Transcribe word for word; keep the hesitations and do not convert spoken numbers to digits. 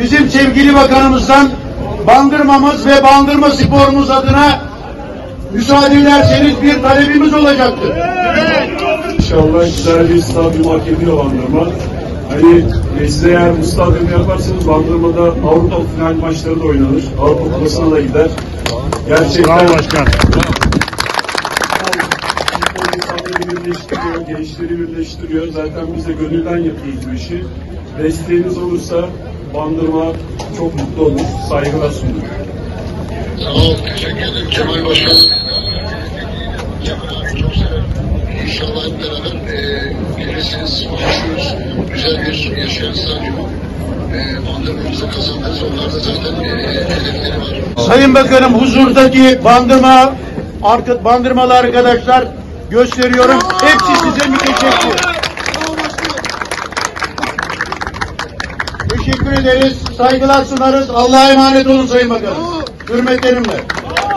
bizim sevgili bakanımızdan Bandırmamız ve Bandırma sporumuz adına müsaade ederseniz bir talebimiz olacaktır. İnşallah güzel bir stadyum hak ediyor Bandırma. Hani size eğer bu stadyumu yaparsanız Bandırma'da Avrupa final maçları da oynanır. Avrupa Kupası'na da gider. Gerçekten Bravo başkan. insanları birleştiriyor, gençleri birleştiriyor. Zaten biz de gönülden yapıyoruz bu işi. Desteğiniz olursa Bandırma çok mutlu olur. Saygılar sunuyorum. Sağ ol, teşekkür ederim Kemal Başkan. Çok severim. İnşallah hep beraber e, gelirsiniz, konuşuruz. Güzel bir yaşayan stadyumu e, Bandırma'mıza kazandırırız. Onlar da zaten e, hedefleri var. Sayın Bakanım, huzurdaki Bandırma arka, Bandırmalı arkadaşlar gösteriyorum. Hepsi size müteşekkir. Teşekkür ederiz. Saygılar sunarız. Allah'a emanet olun Sayın Bakanım. Hürmetlerimle.